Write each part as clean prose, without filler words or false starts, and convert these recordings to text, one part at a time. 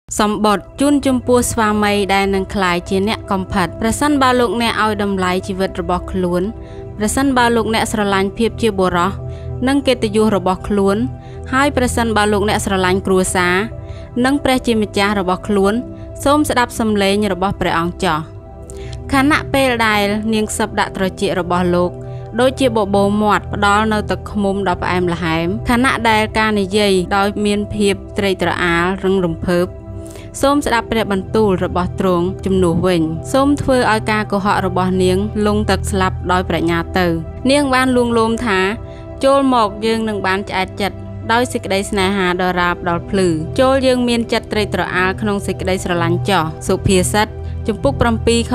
សម្បត្តិជូនចំពោះស្វាមីដែលនឹងក្លាយជាអ្នកកំផិតប្រសិនបើលោកអ្នកឲ្យតម្លៃជីវិតរបស់ខ្លួនប្រសិនបើលោកអ្នកស្រឡាញ់ភាពជាបុរសនិងកិត្តិយសរបស់ខ្លួនហើយប្រសិនបើលោកអ្នកស្រឡាញ់គ្រួសារនិងព្រះជាម្ចាស់របស់ខ្លួនសូមស្ដាប់សំឡេងរបស់ព្រះអង្គចោះខណៈពេលដែលនាងសឹបដាក់ត្រចៀករបស់លោកដូចជាបបោមាត់ផ្ដល់នៅទឹកឃ្មុំដ៏ផ្អែមល្ហែមខណៈដែលការនិយាយដោយមានភាពត្រេកត្រអាលរឹងរំភើបសូមស្ដាប់ព្រះបន្ទូលរបស់ទ្រង់ជំនួសវិញសូមធ្វើឲ្យការកុហករបស់នាងលង់ទឹកស្លាប់ដោយប្រាជ្ញាទៅនាងបានលួងលោមថាចូលមកយើងនឹងបានឆ្អែតចិត្តដោយសេចក្តីស្នេហាដ៏រាបដល់ភ្លឺចូលយើងមានចិត្តត្រេកត្រអាលក្នុងសេចក្តីស្រឡាញ់ចោះសុភាសិតជំពូក 7 ខ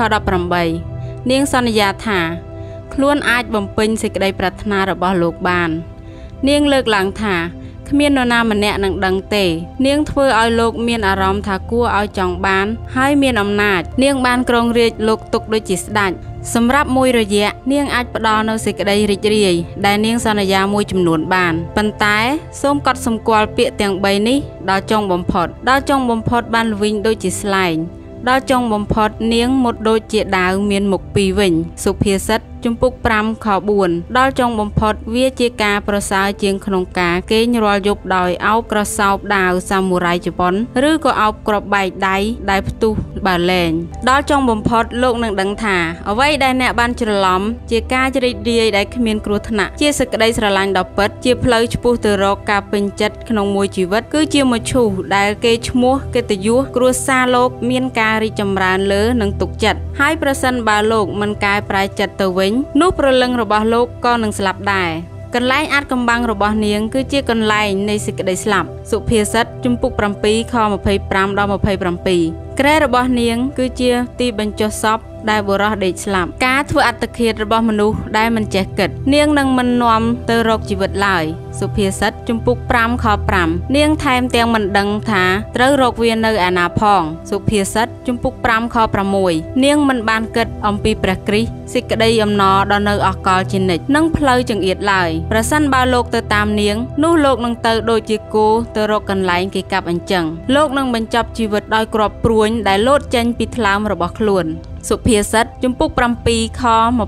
18 នាងសន្យាថាខ្លួនអាចបំពេញសេចក្តីប្រាថ្នារបស់លោកបាននាងលើកឡើងថាគ្មាននរណាម្នាក់នឹងដឹងទេនាងធ្វើឲ្យលោកមានអារម្មណ៍ថាគួរឲ្យចង់បានហើយមានអំណាចនាងបានគ្រងរាជលោកទុកដូចជាស្ដេចសម្រាប់មួយរយៈនាងអាចផ្ដល់នូវសេចក្តីរីករាយដែលនាងសន្យាមួយចំនួនបានប៉ុន្តែសូមកត់សម្គាល់ពាក្យទាំង3នេះដល់ចុងបំផុតដល់ចុងបំផុតបានល្វីងដូចជាស្លែងដល់ចុងបំផុតនាងមុតដូចជាដាវមានមុខពីរវិញសុភាសិតជំពូក 5 ខ 4 ដល់ចុងបំផុតវាជាការប្រសើរជាងក្នុងការគេងរាល់យប់ដោយអោបក្រសោបដាវសាមូរ៉ៃជប៉ុនឬក៏អោបក្របបែកដៃដែលផ្ទុះបើលែងដល់ចុងបំផុតលោកនឹងដឹងថាអ្វីដែលអ្នកបានច្រឡំជាការរីករាយដែលគ្មានគ្រោះថ្នាក់ជាសេចក្តីស្រឡាញ់ដ៏ពិតជាផ្លូវឆ្ពោះទៅរកការពេញចិត្តក្នុងមួយជីវិតគឺជាមឈូសដែលគេឈ្មោះកិត្តិយសគ្រួសារលោកមានការរីកចម្រើនលើនិងទុកចិត្តហើយប្រសិនបើលោកមិនកែប្រែចិត្តទៅវិញនោះព្រលឹងរបស់លោកក៏នឹងស្លាប់ដែរកន្លែងអាចកំបាំងរបស់នាងគឺជាកន្លែងនៃសេចក្តីស្លាប់សុភាសិតជំពូក 7 ខ 25 ដល់ 27 គ្រែរបស់នាងគឺជាទីបញ្ចុះសពដែលបុរសដេកស្លាប់ការធ្វើអត្តឃាតរបស់មនុស្សដែលមិនចេះគិតនាងនឹងមិននាំទៅរកជីវិតឡើយសុភាសិតជំពូក 5 ខ 5 នាងថែមទាំងមិនដឹងថាត្រូវរកវានៅឯណាផងសុភាសិតជំពូក 5 ខ 6 នាងមិនបានគិតអំពីព្រះគ្រីស្ទសេចក្តីអំណរដ៏នៅអកលជានិច្ចនិងផ្លូវចង្អៀតឡើយប្រសិនបើលោកទៅតាមនាងនោះលោកនឹងទៅដូចជាគោទៅរកកន្លែងគេកាប់អញ្ចឹងលោកនឹងបញ្ចប់ជីវិតដោយគ្រាប់ព្រួញដែលលោតចេញពីថ្លើមរបស់ខ្លួនសុភាសិតជំពូក 7 ខ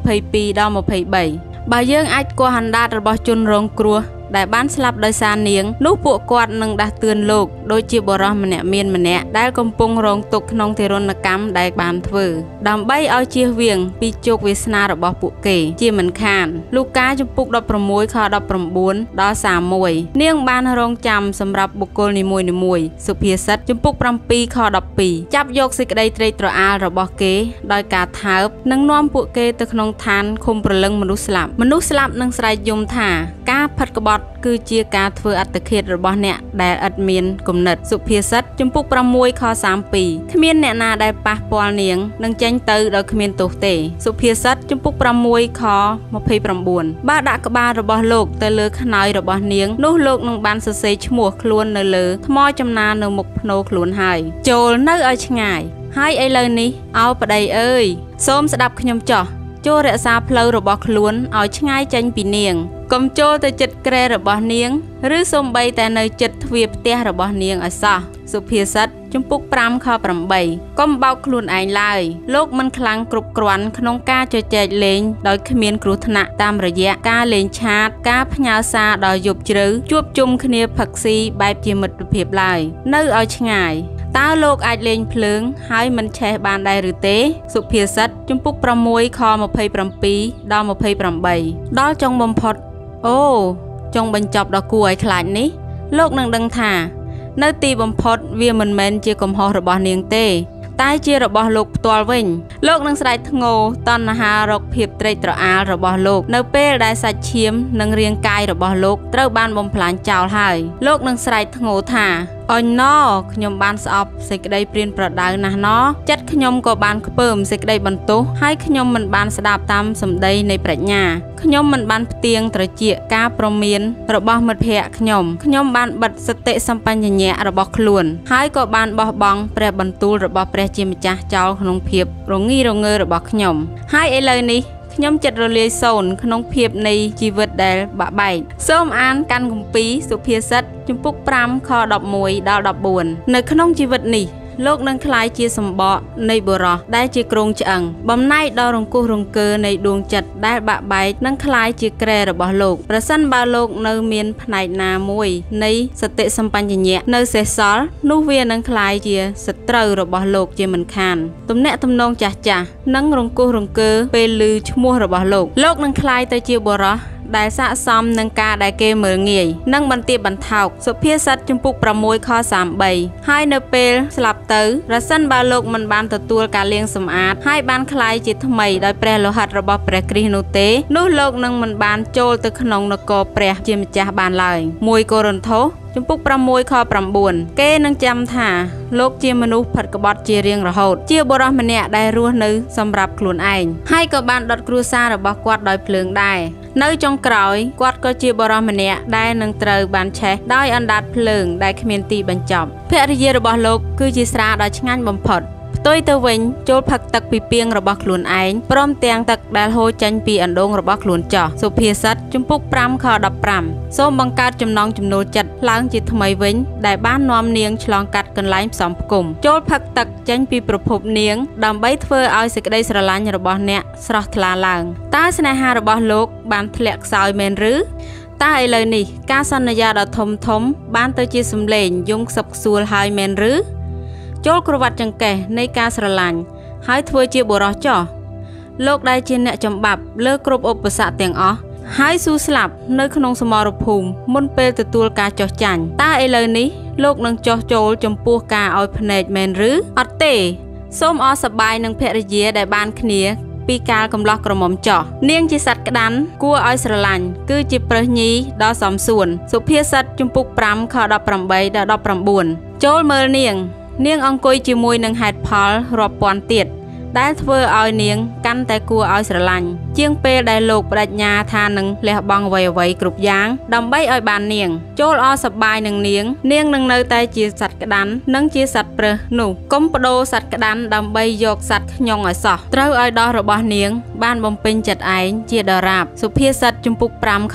22 ដល់ 23 បើយើងអាចគោះអណ្ដាតរបស់ជនរងគ្រោះដែលបានស្លាប់ដោយសារនាងនោះពួកគាត់នឹងដាស់តឿនលោកដូចជាបុរសម្នាក់ដែលកំពុងរងទុក្ខក្នុងទារុណកម្មដែលបានធ្វើដើម្បីឲ្យជៀសវាងពីជោគវាសនារបស់ពួកគេជាមិនខានលូកាជំពូក 16 ខ 19 ដល់ 31 នាងបានរងចាំសម្រាប់បុគ្គលនីមួយៗសុភាសិតជំពូក 7 ខ 12 ចាប់យកសេចក្តីត្រេកត្រអាលរបស់គេដោយការថើបនិងនាំពួកគេទៅក្នុងឋានឃុំព្រលឹងមនុស្សស្លាប់នឹងស្រែកយំថាការផិតក្បត់គឺជាការធ្វើអត្តឃាតរបស់អ្នកដែលឥតមានគំនិតសុភាសិតជំពូក 6 ខ 32 គ្មានអ្នកណាដែលប៉ះពាល់នាងនឹងចេញទៅដោយគ្មានទោសទេសុភាសិតជំពូក 6 ខ 29 បើដាក់ក្បាលរបស់លោកទៅលើខ្នើយរបស់នាងនោះលោកនឹងបានសរសេរឈ្មោះខ្លួននៅលើថ្មចំណានៅមុខភ្នោខ្លួនហើយចូលនៅឲ្យឆ្ងាយហើយឥឡូវនេះអោប្តីអើយសូមស្ដាប់ខ្ញុំចោះចូលរក្សាផ្លូវរបស់ខ្លួនឲ្យឆ្ងាយចេញពីនាងកុំចូលទៅជិតគ្រែរបស់នាងឬសូម្បីតែនៅជិតទ្វារផ្ទះរបស់នាងឲ្យសោះសុភាសិតជំពូក 5 ខ 8 កុំបោកខ្លួនឯងឡើយលោកមិនខ្លាំងគ្រប់គ្រាន់ក្នុងការជជែកលេងដោយគ្មានគ្រោះថ្នាក់តាមរយៈការលេងឆាតការផ្ញើសារដល់យប់ជ្រៅជួបជុំគ្នាផឹកស៊ីបែបជាមិត្តភាពឡើយនៅឲ្យឆ្ងាយតើលោកអាចលេងភ្លើងហើយមិនឆេះបានដែរឬទេសុភាសិតជំពូក 6 ខ 27 ដល់ 28 ដល់ចុងបំផុតអូចុងបញ្ចប់ដ៏គួរឲ្យខ្លាចនេះលោកនឹងដឹងថានៅទីបំផុតវាមិនមែនជាកំហុសរបស់នាងទេតែជារបស់លោកផ្ទាល់វិញលោកនឹងស្រែកធ្ងោតណ្ហារកភាពត្រេកត្រអាលរបស់លោកនៅពេលដែលសាច់ឈាមនិងរាងកាយរបស់លោកត្រូវបានបំផ្លាញចោលហើយលោកនឹងស្រែកធ្ងោថាអញណខ្ញុំបានស្អប់សេចក្តីព្រានប្រដៅណាស់ណចិត្តខ្ញុំក៏បានខ្ពើមសេចក្តីបន្ទោសហើយខ្ញុំមិនបានស្ដាប់តាមសម្ដីនៃប្រាជ្ញាខ្ញុំមិនបានផ្ទៀងត្រចៀកការព្រមានរបស់មិត្តភក្តិខ្ញុំបានបិទសតិសម្បញ្ញៈរបស់ខ្លួនហើយក៏បានបោះបង់ព្រះបន្ទូលរបស់ព្រះជាម្ចាស់ចោលក្នុងភាពរងីរងើរបស់ខ្ញុំហើយឥឡូវនេះខ្ញុំចិត្តរលាយសូន្យក្នុងភាពនៃជីវិតដែលបាក់បែកសូមអានកាន់គម្ពីរសុភាសិតជំពូក5ខ11ដល់14នៅក្នុងជីវិតនេះលោកនឹងក្លាយជាសម្បកនៃបុរសដែលជាគ្រោងឆ្អឹងបំណែកដល់រង្គោះរង្គើនៃដួងចិត្តដែលបាក់បែកនឹងក្លាយជាគ្រែរបស់លោកប្រសិនបើលោកនៅមានផ្នែកណាមួយនៃសតិសម្បញ្ញៈនៅសេសសល់នោះវានឹងក្លាយជាសត្រូវរបស់លោកជាមិនខានទំនាក់ទំនងចាស់និងរង្គោះរង្គើពេលឮឈ្មោះរបស់លោកនឹងក្លាយទៅជាបុរសដែលស័ក្តិសមនឹងការដែលគេមើលងាយនិងបន្ទាបបន្ថោកសុភាសិតជំពូក6ខ33ហើយនៅពេលស្លាប់ទៅប្រសិនបើលោកមិនបានទទួលការលាងសម្អាតហើយបានក្លាយជាថ្មីដោយព្រះលោហិតរបស់ព្រះគ្រីស្ទនោះទេនោះលោកនឹងមិនបានចូលទៅក្នុងនគរព្រះជាម្ចាស់បានឡើយ1កូរិនថូសជំពូក6ខ9គេនឹងចាំថាលោកជាមនុស្សផិតក្បត់ជារៀងរហូតជាបុរសម្នាក់ដែលរស់នៅសម្រាប់ខ្លួនឯងហើយក៏បានដុតគ្រួសាររបស់គាត់ដោយភ្លើងដែរនៅចុងក្រោយគាត់ក៏ជាបុរសម្នាក់ដែលនឹងត្រូវបានឆេះដោយអណ្ដាតភ្លើងដែលគ្មានទីបញ្ចប់ភរិយារបស់លោកគឺជាស្រាដ៏ឆ្ងាញ់បំផុតផ្ទុយទៅវិញចូលផឹកទឹកពីពាងរបស់ខ្លួនឯងព្រមទាំងទឹកដែលហូរចេញពីអណ្ដូងរបស់ខ្លួនចោះសុភាសិតជំពូក5ខ15សូមបង្កើតចំណងចំណូលចិត្តឡើងជាថ្មីវិញដែលបាននាំនាងឆ្លងកាត់កន្លែងផ្សំផ្គុំចូលផឹកទឹកចេញពីប្រភពនាងដើម្បីធ្វើឲ្យសេចក្តីស្រឡាញ់របស់អ្នកស្រស់ថ្លាឡើងតើស្នេហារបស់លោកបានធ្លាក់ខ្សោយមែនឬតែឥឡូវនេះការសន្យាដ៏ធំបានទៅជាសម្លេងយំខ្សឹបខ្សួលហើយមែនឬចូលក្រវ៉ាត់ចង្កេះនៃការស្រឡាញ់ហើយធ្វើជាបុរសចោះលោកដែលជាអ្នកចំបាប់លើគ្រប់ឧបសគ្គទាំងអស់ហើយស៊ូស្លាប់នៅក្នុងសមរភូមិមុនពេលទទួលការចោះចាញ់តើឥឡូវនេះលោកនឹងចោះចូលចំពោះការឲ្យភ្នែកមែនឬអត់ទេសូមអរសប្បាយនឹងភរិយាដែលបានគ្នាពីកាលកំឡោះក្រមុំចោះនាងជាសត្វក្តាន់គួរឲ្យស្រឡាញ់គឺជាប្រើសញីដ៏សមសួនសុភាសិតជំពូក5ខ18ដល់19ចូលមើលនាងអង្គុយជាមួយនឹងហេតុផលរាប់ពាន់ទៀតដែលធ្វើឲ្យនាងកាន់តែគួរឲ្យស្រឡាញ់ជាងពេលដែលលោកបដិញ្ញាថានឹងលះបង់អ្វីៗគ្រប់យ៉ាងដើម្បីឲ្យបាននាងចូលអសប្បាយនឹងនាងនឹងនៅតែជាសត្វក្តាន់និងជាសត្វប្រើសនោះកុំបដូរសត្វក្តាន់ដើម្បីយកសត្វខ្ញុងឲ្យសោះត្រូវឲ្យដោះរបស់នាងបានបំពេញចិត្តឯងជាដរាបសុភាសិតជំពូក5ខ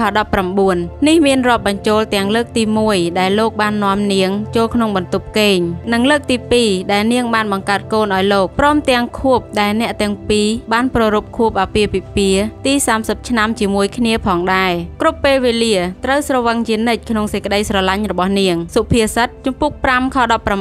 19នេះមានរាប់បញ្ចូលទាំងលើកទី1ដែលលោកបាននាំនាងចូលក្នុងបន្ទប់គេងនិងលើកទី2ដែលនាងបានបង្កើតកូនឲ្យលោកព្រមទាំងខួបដែលអ្នកទាំងពីរបានប្ររពខួបអាពាហ៍ពិពាហ៍ទី30ឆ្នាំជាមួយគ្នាផងដែរគ្រប់ពេលវេលាត្រូវស្រវឹងជានិច្ចក្នុងសេចក្តីស្រឡាញ់របស់នាងសុភាសិតជំពូក5ខ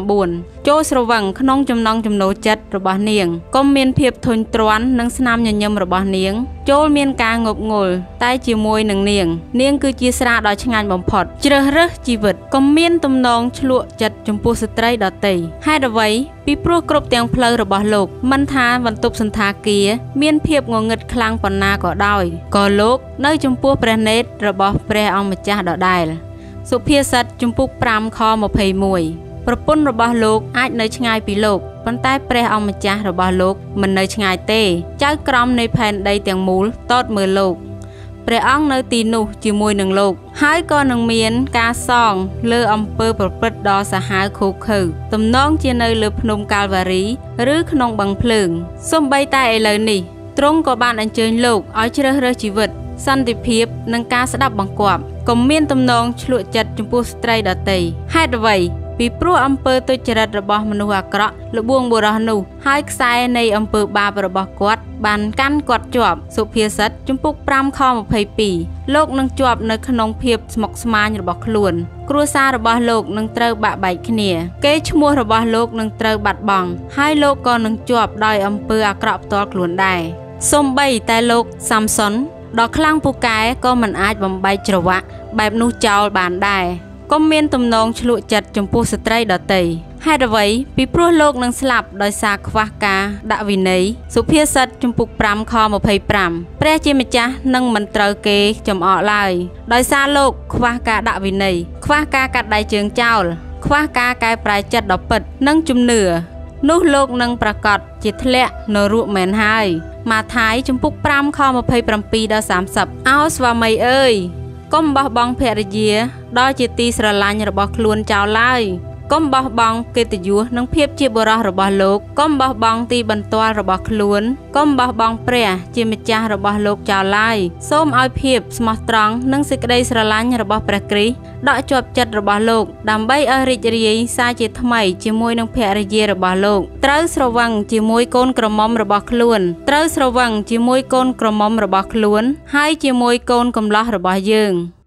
19ចូលស្រវឹងក្នុងចំណង់ចំណូលចិត្តរបស់នាងកុំមានភាពធុញទ្រាន់នឹងស្នាមញញឹមរបស់នាងចូលមានការងប់ងល់តែជាមួយនឹងនាងគឺជាស្រាដ៏ឆ្ងាញ់បំផុតជ្រើសរើសជីវិតកុំមានទំនងឆ្លក់ចិត្តចំពោះស្ត្រីដទៃហេតុអ្វីពីព្រោះគ្រប់ទាំងផ្លូវរបស់លោកមិនថាបន្ទប់សន្តាគារមានភាពងងឹតខ្លាំងប៉ុណ្ណាក៏ដោយក៏លោកនៅចំពោះព្រះនេត្ររបស់ព្រះអង្គម្ចាស់ដដែលសុភាសិតជំពូក5ខ21ប្រពន្ធរបស់លោកអាចនៅឆ្ងាយពីលោកប៉ុន្តែព្រះអង្គម្ចាស់របស់លោកមិននៅឆ្ងាយទេចៅក្រមនៃផែនដីទាំងមូលតតមើលលោកព្រះអង្គនៅទីនោះជាមួយនឹងលោកហើយក៏នឹងមានការសងលើអំពើប្រព្រឹត្តដ៏សាហាវឃោរឃៅទំនងជានៅលើភ្នំកាល់វ៉ារីឬក្នុងបឹងភ្លើងសូម្បីតែឥឡូវនេះទ្រង់ក៏បានអញ្ជើញលោកឲ្យជ្រើសរើសជីវិតសន្តិភាពនិងការស្ដាប់បង្គាប់កុំមានទំនងឆ្លក់ចិត្តចំពោះស្ត្រីដទៃហេតុអ្វីពីព្រោះអំពើទុច្ចរិតរបស់មនុស្សអាក្រក់លបួងបុរសនោះហើយខ្សែនៃអំពើបាបរបស់គាត់បានកាន់គាត់ជាប់សុភាសិតជំពូក5ខ22លោកនឹងជាប់នៅក្នុងភាពស្មុគស្មាញរបស់ខ្លួនគ្រួសាររបស់លោកនឹងត្រូវបាក់បែកគ្នាកេរ្តិ៍ឈ្មោះរបស់លោកនឹងត្រូវបាត់បង់ហើយលោកក៏នឹងជាប់ដោយអំពើអាក្រក់ផ្ទាល់ខ្លួនដែរសូម្បីតែលោកសាំសុនដ៏ខ្លាំងពូកែក៏មិនអាចបំបែកច្រវាក់បែបនោះចោលបានដែរកុំមានទំនងឆ្លក់ចិត្តចំពោះស្ត្រីដទៃហេតុអ្វីពីព្រោះលោកនឹងស្លាប់ដោយសារខ្វះការដាក់វិន័យសុភាសិតជំពូក5ខ25ព្រះជាម្ចាស់នឹងមិនត្រូវគេចំអកឡើយដោយសារលោកខ្វះការដាក់វិន័យខ្វះការកាត់ដៃជើងចោលខ្វះការកែប្រែចិត្តដ៏ពិតនិងជំនឿនោះលោកនឹងប្រកាសជាធ្លាក់នរកមែនហើយម៉ាថាយជំពូក5ខ27ដល់30អោស្វាមីអើយកុំបោះបង់ភរិយាដ៏ជាទីស្រឡាញ់របស់ខ្លួនចោលឡើយកកុំបោះបង់កិត្តិយសនិងភាពជាបុរសរបស់លោកកុំបោះបង់ទីបន្ទាល់របស់ខ្លួនកុំបោះបង់ព្រះជាម្ចាស់របស់លោកចោលឡើយសូមឲ្យភាពស្មោះត្រង់និងសេចក្តីស្រឡាញ់របស់ព្រះគ្រីស្ទដកជាប់ចិត្តរបស់លោកដើម្បីឲ្យរីករាយសារជាថ្មីជាមួយនឹងភរិយារបស់លោកត្រូវស្រវឹងជាមួយកូនក្រមុំរបស់ខ្លួនត្រូវស្រវឹងជាមួយកូនក្រមុំរបស់ខ្លួនហើយជាមួយកូនកំលោះរបស់យើង